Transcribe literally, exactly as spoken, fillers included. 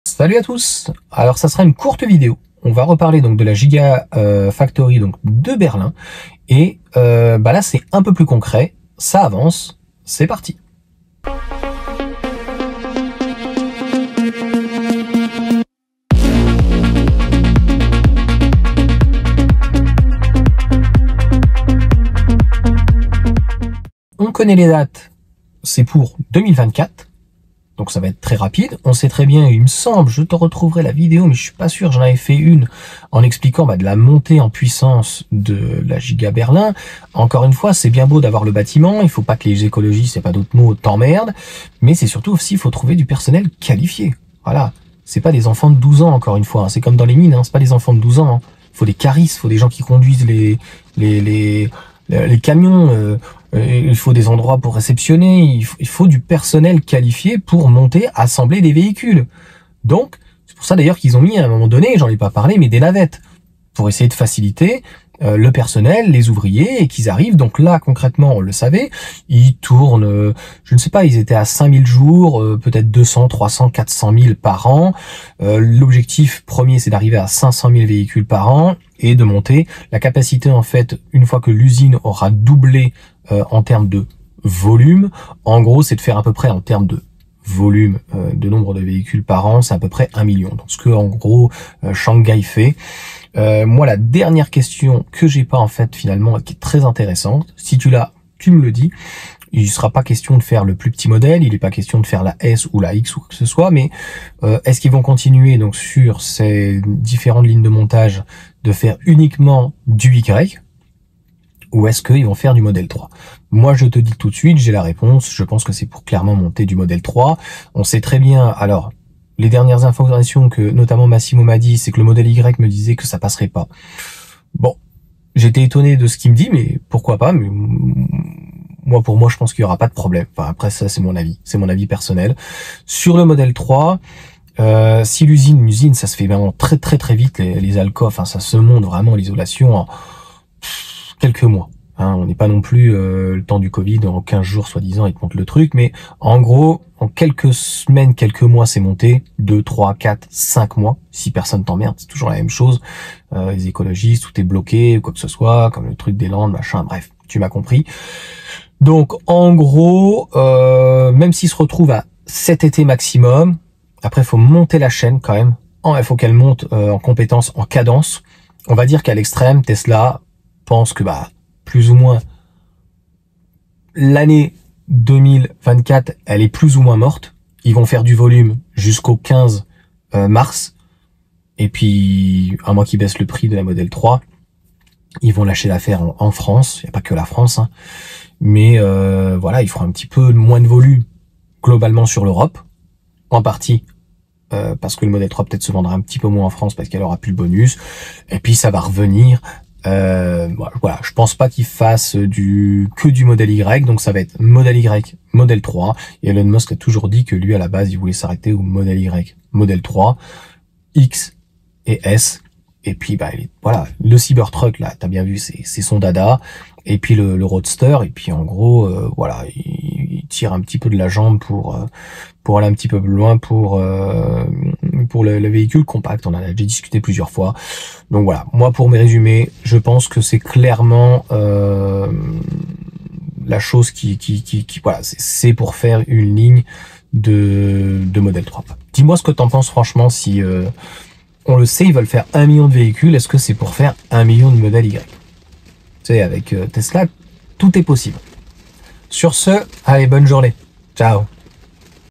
Salut à tous. Alors ça sera une courte vidéo. On va reparler donc de la Giga euh, Factory donc de Berlin et euh, bah là c'est un peu plus concret. Ça avance. C'est parti. On connaît les dates. C'est pour deux mille vingt-quatre. Donc ça va être très rapide. On sait très bien, il me semble, je te retrouverai la vidéo, mais je suis pas sûr, j'en avais fait une en expliquant bah, de la montée en puissance de la Giga Berlin. Encore une fois, c'est bien beau d'avoir le bâtiment, il faut pas que les écologistes, c'est pas d'autres mots, t'emmerdent, mais c'est surtout aussi, il faut trouver du personnel qualifié. Voilà. C'est pas des enfants de douze ans, encore une fois, hein. C'est comme dans les mines, hein. C'est pas des enfants de douze ans, hein. Il faut des caristes, il faut des gens qui conduisent les, les, les, les camions, euh, il faut des endroits pour réceptionner, il faut, il faut du personnel qualifié pour monter, assembler des véhicules. Donc, c'est pour ça d'ailleurs qu'ils ont mis à un moment donné, j'en ai pas parlé, mais des navettes, pour essayer de faciliter euh, le personnel, les ouvriers, et qu'ils arrivent. Donc là, concrètement, on le savait, ils tournent, euh, je ne sais pas, ils étaient à cinq mille jours, euh, peut-être deux cents, trois cents, quatre cent mille par an. Euh, L'objectif premier, c'est d'arriver à cinq cent mille véhicules par an et de monter. La capacité, en fait, une fois que l'usine aura doublé euh, en termes de volume, en gros, c'est de faire à peu près en termes de volume euh, de nombre de véhicules par an, c'est à peu près un million. Donc ce que en gros euh, Shanghai fait. Euh, moi, la dernière question que j'ai pas en fait finalement, qui est très intéressante, si tu l'as, tu me le dis. Il ne sera pas question de faire le plus petit modèle, il n'est pas question de faire la S ou la X ou quoi que ce soit, mais euh, est-ce qu'ils vont continuer donc sur ces différentes lignes de montage de faire uniquement du Y, ou est-ce qu'ils vont faire du modèle trois? Moi, je te dis tout de suite, j'ai la réponse. Je pense que c'est pour clairement monter du modèle trois. On sait très bien, alors, les dernières informations que notamment Massimo m'a dit, c'est que le modèle Y me disait que ça passerait pas. Bon, j'étais étonné de ce qu'il me dit, mais pourquoi pas, mais moi, pour moi, je pense qu'il y aura pas de problème. Enfin, après, ça, c'est mon avis. C'est mon avis personnel. Sur le modèle trois, euh, si l'usine, l'usine, ça se fait vraiment très, très, très vite, les, les alcôves, enfin, ça se monte vraiment l'isolation en quelques mois. Hein, on n'est pas non plus euh, le temps du Covid, en quinze jours, soi-disant, ils te montrent le truc, mais en gros, en quelques semaines, quelques mois, c'est monté, deux, trois, quatre, cinq mois, si personne t'emmerde, c'est toujours la même chose. Euh, les écologistes, tout est bloqué, quoi que ce soit, comme le truc des Landes, machin, bref, tu m'as compris. Donc, en gros, euh, même s'ils se retrouvent à cet été maximum, après, il faut monter la chaîne quand même. Il faut qu'elle monte euh, en compétence, en cadence. On va dire qu'à l'extrême, Tesla pense que bah plus ou moins l'année deux mille vingt-quatre, elle est plus ou moins morte. Ils vont faire du volume jusqu'au quinze mars. Et puis, à moins qu'ils baissent le prix de la modèle trois, ils vont lâcher l'affaire en, en France. Il n'y a pas que la France, hein. Mais euh, voilà, ils feront un petit peu moins de volume globalement sur l'Europe, en partie euh, parce que le modèle trois peut-être se vendra un petit peu moins en France parce qu'elle aura plus le bonus. Et puis ça va revenir. Euh, voilà, je pense pas qu'ils fassent du que du modèle Y, donc ça va être modèle Y, modèle trois. Et Elon Musk a toujours dit que lui à la base il voulait s'arrêter au modèle Y, modèle trois, X et S. Et puis bah voilà, le Cybertruck là, t'as bien vu, c'est c'est son dada. Et puis le, le Roadster. Et puis en gros, euh, voilà, il, il tire un petit peu de la jambe pour euh, pour aller un petit peu plus loin pour euh, pour le, le véhicule compact. On en a déjà discuté plusieurs fois. Donc voilà, moi pour mes résumés, je pense que c'est clairement euh, la chose qui qui qui, qui voilà, c'est pour faire une ligne de de modèle trois. Dis-moi ce que t'en penses franchement. Si euh, on le sait, ils veulent faire un million de véhicules. Est-ce que c'est pour faire un million de modèle Y? Tu sais, avec euh, Tesla, tout est possible. Sur ce, allez, bonne journée. Ciao.